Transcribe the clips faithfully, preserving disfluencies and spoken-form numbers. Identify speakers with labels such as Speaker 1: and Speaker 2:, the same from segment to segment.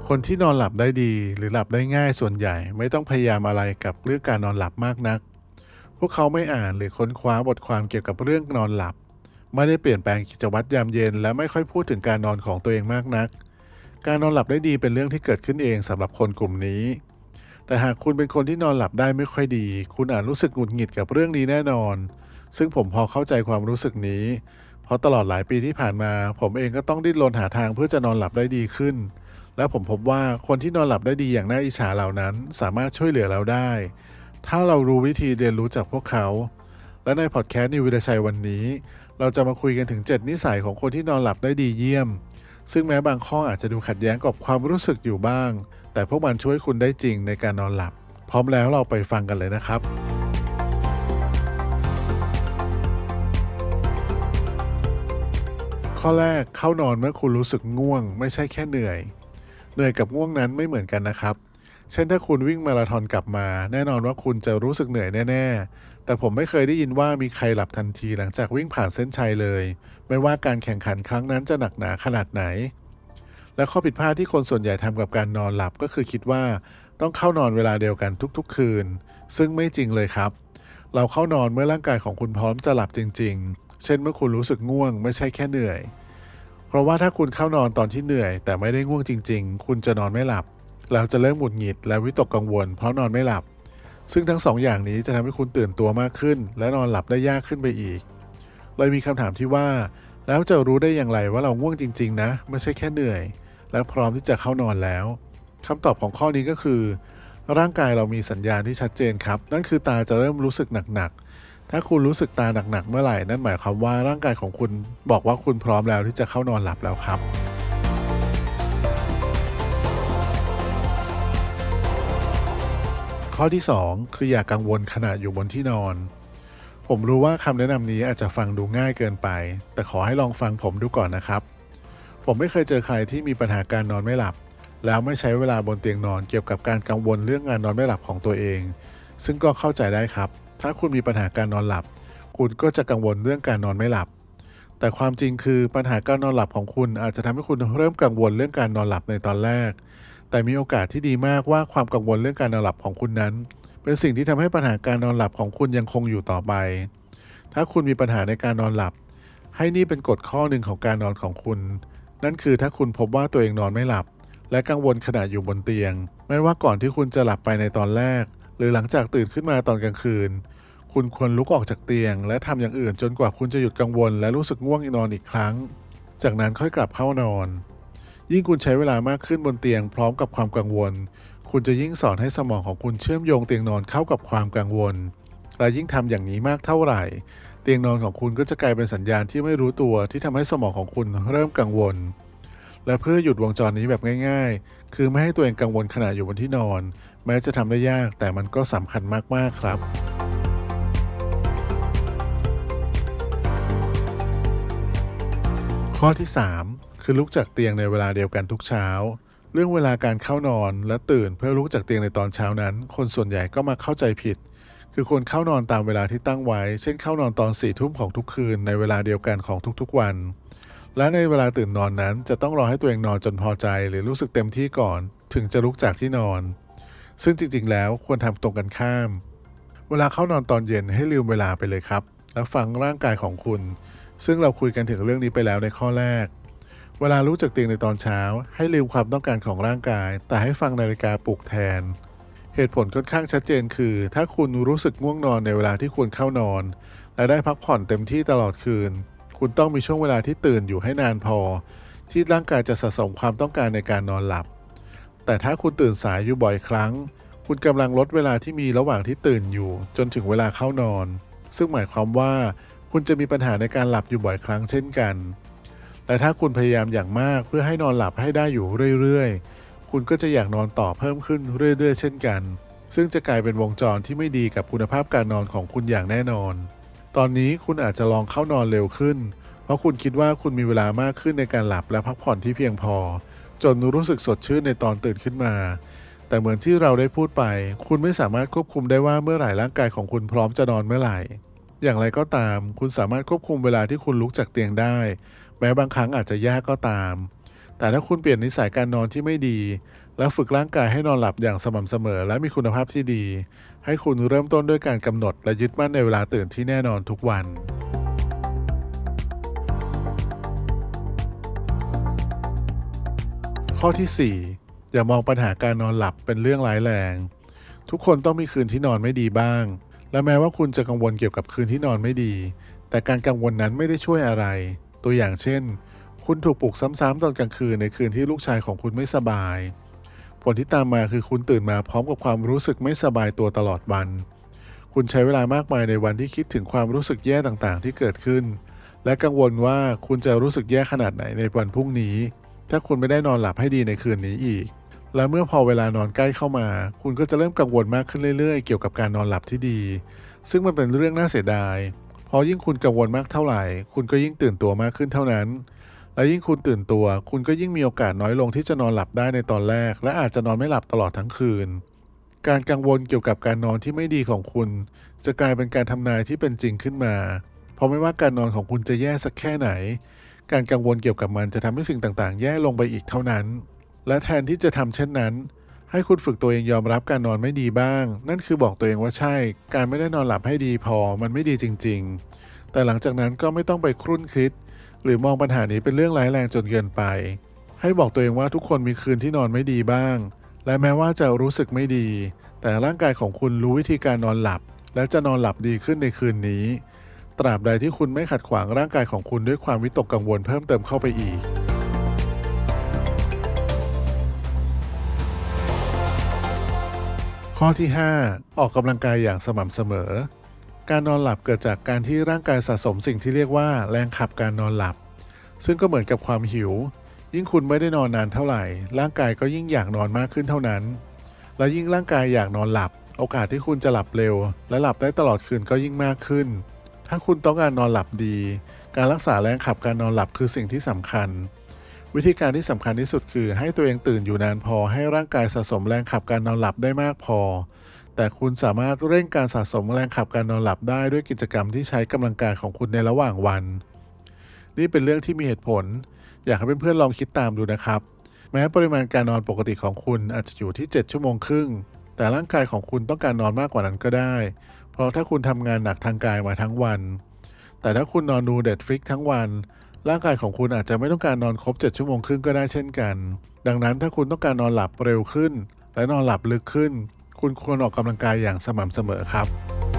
Speaker 1: คนที่นอนหลับได้ดีหรือหลับได้ง่ายส่วนใหญ่ไม่ต้องพยายามอะไรกับเรื่องการนอนหลับมากนักพวกเขาไม่อ่านหรือค้นคว้าบทความเกี่ยวกับเรื่องนอนหลับไม่ได้เปลี่ยนแปลงกิจวัตรยามเย็นและไม่ค่อยพูดถึงการนอนของตัวเองมากนักการนอนหลับได้ดีเป็นเรื่องที่เกิดขึ้นเองสำหรับคนกลุ่มนี้แต่หากคุณเป็นคนที่นอนหลับได้ไม่ค่อยดีคุณอาจรู้สึกหงุดหงิดกับเรื่องนี้แน่นอนซึ่งผมพอเข้าใจความรู้สึกนี้เพราะตลอดหลายปีที่ผ่านมาผมเองก็ต้องดิ้นรนหาทางเพื่อจะนอนหลับได้ดีขึ้น และผมพบว่าคนที่นอนหลับได้ดีอย่างน่าอิจฉาเหล่านั้นสามารถช่วยเหลือเราได้ ถ้าเรารู้วิธีเรียนรู้จากพวกเขา และในพอดแคสต์นิววิทยาชัยวันนี้ เราจะมาคุยกันถึงเจ็ดนิสัยของคนที่นอนหลับได้ดีเยี่ยม ซึ่งแม้บางข้ออาจจะดูขัดแย้งกับความรู้สึกอยู่บ้าง แต่พวกมันช่วยคุณได้จริงในการนอนหลับ พร้อมแล้วเราไปฟังกันเลยนะครับ ข้อแรกเข้านอนเมื่อคุณรู้สึกง่วงไม่ใช่แค่เหนื่อยเหนื่อยกับง่วงนั้นไม่เหมือนกันนะครับเช่นถ้าคุณวิ่งมาราธอนกลับมาแน่นอนว่าคุณจะรู้สึกเหนื่อยแน่ๆแต่ผมไม่เคยได้ยินว่ามีใครหลับทันทีหลังจากวิ่งผ่านเส้นชัยเลยไม่ว่าการแข่งขันครั้งนั้นจะหนักหนาขนาดไหนและข้อผิดพลาดที่คนส่วนใหญ่ทำกับการนอนหลับก็คือคิดว่าต้องเข้านอนเวลาเดียวกันทุกๆคืนซึ่งไม่จริงเลยครับเราเข้านอนเมื่อร่างกายของคุณพร้อมจะหลับจริงๆเช่นเมื่อคุณรู้สึกง่วงไม่ใช่แค่เหนื่อย เพราะว่าถ้าคุณเข้านอนตอนที่เหนื่อยแต่ไม่ได้ง่วงจริงๆคุณจะนอนไม่หลับแล้วจะเริ่มหงุดหงิดและวิตกกังวลเพราะนอนไม่หลับซึ่งทั้งสองอย่างนี้จะทำให้คุณตื่นตัวมากขึ้นและนอนหลับได้ยากขึ้นไปอีกเลยมีคำถามที่ว่าแล้วจะรู้ได้อย่างไรว่าเราง่วงจริงๆนะไม่ใช่แค่เหนื่อยและพร้อมที่จะเข้านอนแล้วคำตอบของข้อนี้ก็คือร่างกายเรามีสัญญาณที่ชัดเจนครับนั่นคือตาจะเริ่มรู้สึกหนักๆถ้าคุณรู้สึกตาหนักๆเมื่อไหร่นั่นหมายความว่าร่างกายของคุณบอกว่าคุณพร้อมแล้วที่จะเข้านอนหลับแล้วครับข้อที่สองคืออย่ากังวลขณะอยู่บนที่นอนผมรู้ว่าคำแนะนำนี้อาจจะฟังดูง่ายเกินไปแต่ขอให้ลองฟังผมดูก่อนนะครับผมไม่เคยเจอใครที่มีปัญหาการนอนไม่หลับแล้วไม่ใช้เวลาบนเตียงนอนเกี่ยวกับการกังวลเรื่องงานนอนไม่หลับของตัวเองซึ่งก็เข้าใจได้ครับถ้าคุณมีปัญหาการนอนหลับคุณก็จะกังวลเรื่องการนอนไม่หลับแต่ความจริงคือปัญหาการนอนหลับของคุณอาจจะทำให้คุณเริ่มกังวลเรื่องการนอนหลับในตอนแรกแต่มีโอกาสที่ดีมากว่าความกังวลเรื่องการนอนหลับของคุณนั้นเป็นสิ่งที่ทำให้ปัญหาการนอนหลับของคุณยังคงอยู่ต่อไปถ้าคุณมีปัญหาในการนอนหลับให้นี่เป็นกฎข้อหนึ่งของการนอนของคุณนั่นคือถ้าคุณพบว่าตัวเองนอนไม่หลับและกังวลขณะอยู่บนเตียงไม่ว่าก่อนที่คุณจะหลับไปในตอนแรกหรือหลังจากตื่นขึ้นมาตอนกลางคืนคุณควรลุกออกจากเตียงและทำอย่างอื่นจนกว่าคุณจะหยุดกังวลและรู้สึกง่วงนอนอีกครั้งจากนั้นค่อยกลับเข้านอนยิ่งคุณใช้เวลามากขึ้นบนเตียงพร้อมกับความกังวลคุณจะยิ่งสอนให้สมองของคุณเชื่อมโยงเตียงนอนเข้ากับความกังวลและยิ่งทำอย่างนี้มากเท่าไหร่เตียงนอนของคุณก็จะกลายเป็นสัญญาณที่ไม่รู้ตัวที่ทำให้สมองของคุณเริ่มกังวลและเพื่อหยุดวงจรนี้แบบง่ายๆคือไม่ให้ตัวเองกังวลขณะอยู่บนที่นอนแม้จะทำได้ยากแต่มันก็สำคัญมากๆครับข้อที่สามคือลุกจากเตียงในเวลาเดียวกันทุกเช้าเรื่องเวลาการเข้านอนและตื่นเพื่อลุกจากเตียงในตอนเช้านั้นคนส่วนใหญ่ก็มาเข้าใจผิดคือควรเข้านอนตามเวลาที่ตั้งไว้เช่นเข้านอนตอนสี่ทุ่มของทุกคืนในเวลาเดียวกันของทุกๆวันและในเวลาตื่นนอนนั้นจะต้องรอให้ตัวเองนอนจนพอใจหรือรู้สึกเต็มที่ก่อนถึงจะลุกจากที่นอนซึ่งจริงๆแล้วควรทำตรงกันข้ามเวลาเข้านอนตอนเย็นให้ลืมเวลาไปเลยครับแล้วฟังร่างกายของคุณซึ่งเราคุยกันถึงเรื่องนี้ไปแล้วในข้อแรกเวลาลุกจากเตียงในตอนเช้าให้ลืมความต้องการของร่างกายแต่ให้ฟังนาฬิกาปลุกแทนเหตุผลค่อนข้างชัดเจนคือถ้าคุณรู้สึกง่วงนอนในเวลาที่ควรเข้านอนและได้พักผ่อนเต็มที่ตลอดคืนคุณต้องมีช่วงเวลาที่ตื่นอยู่ให้นานพอที่ร่างกายจะสะสมความต้องการในการนอนหลับแต่ถ้าคุณตื่นสายอยู่บ่อยครั้งคุณกำลังลดเวลาที่มีระหว่างที่ตื่นอยู่จนถึงเวลาเข้านอนซึ่งหมายความว่าคุณจะมีปัญหาในการหลับอยู่บ่อยครั้งเช่นกันและถ้าคุณพยายามอย่างมากเพื่อให้นอนหลับให้ได้อยู่เรื่อยๆคุณก็จะอยากนอนต่อเพิ่มขึ้นเรื่อยๆเช่นกันซึ่งจะกลายเป็นวงจรที่ไม่ดีกับคุณภาพการนอนของคุณอย่างแน่นอนตอนนี้คุณอาจจะลองเข้านอนเร็วขึ้นเพราะคุณคิดว่าคุณมีเวลามากขึ้นในการหลับและพักผ่อนที่เพียงพอจนรู้สึกสดชื่นในตอนตื่นขึ้นมาแต่เหมือนที่เราได้พูดไปคุณไม่สามารถควบคุมได้ว่าเมื่อไหร่ร่างกายของคุณพร้อมจะนอนเมื่อไหร่อย่างไรก็ตามคุณสามารถควบคุมเวลาที่คุณลุกจากเตียงได้แม้บางครั้งอาจจะยากก็ตามแต่ถ้าคุณเปลี่ยนนิสัยการนอนที่ไม่ดีแล้วฝึกร่างกายให้นอนหลับอย่างสม่ำเสมอและมีคุณภาพที่ดีให้คุณเริ่มต้นด้วยการกำหนดและยึดมั่นในเวลาตื่นที่แน่นอนทุกวันข้อที่ สี่ อย่ามองปัญหาการนอนหลับเป็นเรื่องร้ายแรงทุกคนต้องมีคืนที่นอนไม่ดีบ้างและแม้ว่าคุณจะกังวลเกี่ยวกับคืนที่นอนไม่ดีแต่การกังวลนั้นไม่ได้ช่วยอะไรตัวอย่างเช่นคุณถูกปลุกซ้ำๆตอนกลางคืนในคืนที่ลูกชายของคุณไม่สบายผลที่ตามมาคือคุณตื่นมาพร้อมกับความรู้สึกไม่สบายตัวตลอดวันคุณใช้เวลามากมายในวันที่คิดถึงความรู้สึกแย่ต่างๆที่เกิดขึ้นและกังวลว่าคุณจะรู้สึกแย่ขนาดไหนในวันพรุ่งนี้ถ้าคุณไม่ได้นอนหลับให้ดีในคืนนี้อีกและเมื่อพอเวลานอนใกล้เข้ามาคุณก็จะเริ่มกังวลมากขึ้นเรื่อยๆเกี่ยวกับการนอนหลับที่ดีซึ่งมันเป็นเรื่องน่าเสียดายเพราะยิ่งคุณกังวลมากเท่าไหร่คุณก็ยิ่งตื่นตัวมากขึ้นเท่านั้นและยิ่งคุณตื่นตัวคุณก็ยิ่งมีโอกาสน้อยลงที่จะนอนหลับได้ในตอนแรกและอาจจะนอนไม่หลับตลอดทั้งคืนการกังวลเกี่ยวกับการนอนที่ไม่ดีของคุณจะกลายเป็นการทำนายที่เป็นจริงขึ้นมาเพราะไม่ว่าการนอนของคุณจะแย่สักแค่ไหนการกังวลเกี่ยวกับมันจะทำให้สิ่งต่างๆแย่ลงไปอีกเท่านั้นและแทนที่จะทำเช่นนั้นให้คุณฝึกตัวเองยอมรับการนอนไม่ดีบ้างนั่นคือบอกตัวเองว่าใช่การไม่ได้นอนหลับให้ดีพอมันไม่ดีจริงๆแต่หลังจากนั้นก็ไม่ต้องไปครุ่นคิดหรือมองปัญหานี้เป็นเรื่องร้ายแรงจนเกินไปให้บอกตัวเองว่าทุกคนมีคืนที่นอนไม่ดีบ้างและแม้ว่าจะรู้สึกไม่ดีแต่ร่างกายของคุณรู้วิธีการนอนหลับและจะนอนหลับดีขึ้นในคืนนี้ตราบใดที่คุณไม่ขัดขวางร่างกายของคุณด้วยความวิตกกังวลเพิ่มเติมเข้าไปอีกข้อที่ ห้า ออกกำลังกายอย่างสม่ำเสมอการนอนหลับเกิดจากการที่ร่างกายสะสมสิ่งที่เรียกว่าแรงขับการนอนหลับซึ่งก็เหมือนกับความหิวยิ่งคุณไม่ได้นอนนานเท่าไหร่ร่างกายก็ยิ่งอยากนอนมากขึ้นเท่านั้นและยิ่งร่างกายอยากนอนหลับโอกาสที่คุณจะหลับเร็วและหลับได้ตลอดคืนก็ยิ่งมากขึ้นถ้าคุณต้องการนอนหลับดีการรักษาแรงขับการนอนหลับคือสิ่งที่สำคัญวิธีการที่สำคัญที่สุดคือให้ตัวเองตื่นอยู่นานพอให้ร่างกายสะสมแรงขับการนอนหลับได้มากพอแต่คุณสามารถเร่งการสะสมแรงขับการนอนหลับได้ด้วยกิจกรรมที่ใช้กำลังกายของคุณในระหว่างวันนี่เป็นเรื่องที่มีเหตุผลอยากให้เพื่อนๆลองคิดตามดูนะครับแม้ปริมาณการนอนปกติของคุณอาจจะอยู่ที่เจ็ดชั่วโมงครึ่งแต่ร่างกายของคุณต้องการนอนมากกว่านั้นก็ได้เพราะถ้าคุณทำงานหนักทางกายมาทั้งวันแต่ถ้าคุณนอนดู Netflix ทั้งวันร่างกายของคุณอาจจะไม่ต้องการนอนครบเจ็ดชั่วโมงครึ่งก็ได้เช่นกันดังนั้นถ้าคุณต้องการนอนหลับเร็วขึ้นและนอนหลับลึกขึ้นคุณควรออกกำลังกายอย่างสม่ำเสมอครับ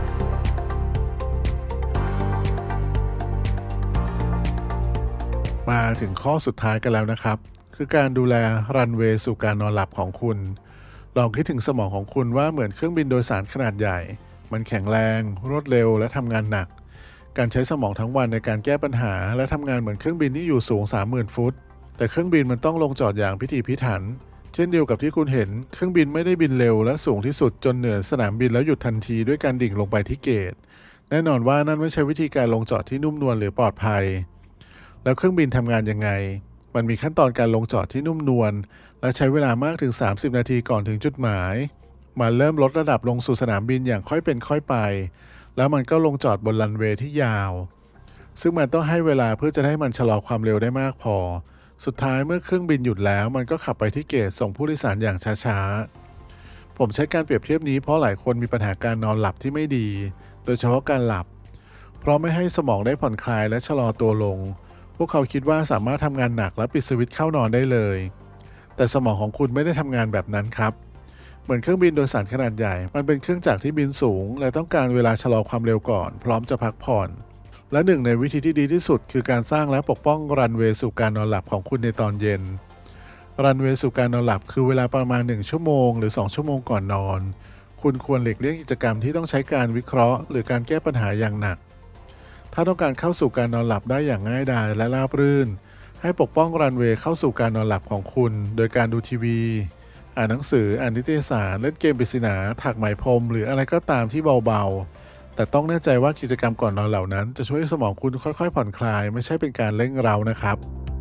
Speaker 1: มาถึงข้อสุดท้ายกันแล้วนะครับคือการดูแลรันเวย์สู่การนอนหลับของคุณลองคิดถึงสมองของคุณว่าเหมือนเครื่องบินโดยสารขนาดใหญ่มันแข็งแรงรวดเร็วและทำงานหนักการใช้สมองทั้งวันในการแก้ปัญหาและทำงานเหมือนเครื่องบินที่อยู่สูง สามหมื่น ฟุตแต่เครื่องบินมันต้องลงจอดอย่างพิถีพิถันเช่นเดียวกับที่คุณเห็นเครื่องบินไม่ได้บินเร็วและสูงที่สุดจนเหนือสนามบินแล้วหยุดทันทีด้วยการดิ่งลงไปที่เกตแน่นอนว่านั่นไม่ใช่วิธีการลงจอดที่นุ่มนวลหรือปลอดภัยแล้วเครื่องบินทำงานยังไงมันมีขั้นตอนการลงจอดที่นุ่มนวลและใช้เวลามากถึงสามสิบนาทีก่อนถึงจุดหมายมันเริ่มลดระดับลงสู่สนามบินอย่างค่อยเป็นค่อยไปแล้วมันก็ลงจอดบนรันเวย์ที่ยาวซึ่งมันต้องให้เวลาเพื่อจะให้มันชะลอความเร็วได้มากพอสุดท้ายเมื่อเครื่องบินหยุดแล้วมันก็ขับไปที่เกตส่งผู้โดยสารอย่างช้าๆผมใช้การเปรียบเทียบนี้เพราะหลายคนมีปัญหาการนอนหลับที่ไม่ดีโดยเฉพาะการหลับเพราะไม่ให้สมองได้ผ่อนคลายและชะลอตัวลงพวกเขาคิดว่าสามารถทำงานหนักและปิดสวิตช์เข้านอนได้เลยแต่สมองของคุณไม่ได้ทำงานแบบนั้นครับเหมือนเครื่องบินโดยสารขนาดใหญ่มันเป็นเครื่องจักรที่บินสูงและต้องการเวลาชะลอความเร็วก่อนพร้อมจะพักผ่อนและหนึ่งในวิธีที่ดีที่สุดคือการสร้างและปกป้องรันเวย์สู่การนอนหลับของคุณในตอนเย็นรันเวย์สู่การนอนหลับคือเวลาประมาณหนึ่งชั่วโมงหรือสองชั่วโมงก่อนนอนคุณควรหลีกเลี่ยงกิจกรรมที่ต้องใช้การวิเคราะห์หรือการแก้ปัญหาอย่างหนักถ้าต้องการเข้าสู่การนอนหลับได้อย่างง่ายดายและราบรื่นให้ปกป้องรันเวย์เข้าสู่การนอนหลับของคุณโดยการดูทีวีอ่านหนังสืออ่านนิตยสารเล่นเกมปริศนาถักไหมพรมหรืออะไรก็ตามที่เบาๆแต่ต้องแน่ใจว่ากิจกรรมก่อนนอนเหล่านั้นจะช่วยให้สมองคุณค่อยๆผ่อนคลายไม่ใช่เป็นการเร่งเร้านะครับ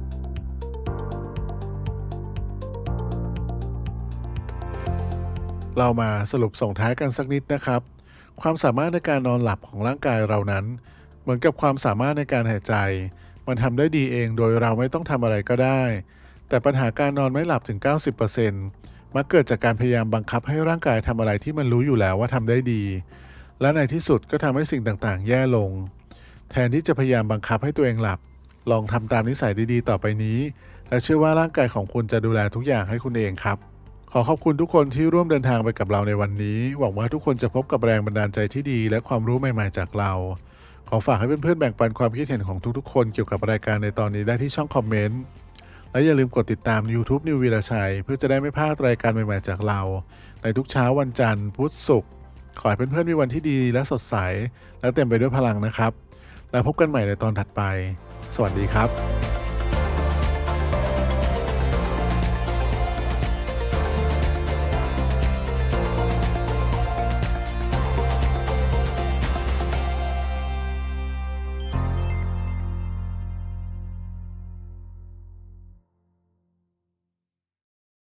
Speaker 1: เรามาสรุปส่งท้ายกันสักนิดนะครับความสามารถในการนอนหลับของร่างกายเรานั้นเหมือนกับความสามารถในการหายใจมันทำได้ดีเองโดยเราไม่ต้องทำอะไรก็ได้แต่ปัญหาการนอนไม่หลับถึง เก้าสิบเปอร์เซ็นต์มักเกิดจากการพยายามบังคับให้ร่างกายทำอะไรที่มันรู้อยู่แล้วว่าทำได้ดีและในที่สุดก็ทำให้สิ่งต่างๆแย่ลงแทนที่จะพยายามบังคับให้ตัวเองหลับลองทำตามนิสัยดีๆต่อไปนี้และเชื่อว่าร่างกายของคุณจะดูแลทุกอย่างให้คุณเองครับขอขอบคุณทุกคนที่ร่วมเดินทางไปกับเราในวันนี้หวังว่าทุกคนจะพบกับแรงบันดาลใจที่ดีและความรู้ใหม่ๆจากเราขอฝากให้เพื่อนๆแบ่งปันความคิดเห็นของทุกๆคนเกี่ยวกับรายการในตอนนี้ได้ที่ช่องคอมเมนต์และอย่าลืมกดติดตาม YouTube นิววีรชัยเพื่อจะได้ไม่พลาดรายการใหม่ๆจากเราในทุกเช้าวันจันทร์พุธศุกร์ขอให้เพื่อนๆมีวันที่ดีและสดใสและเต็มไปด้วยพลังนะครับแล้วพบกันใหม่ในตอนถัดไปสวัสดีครับ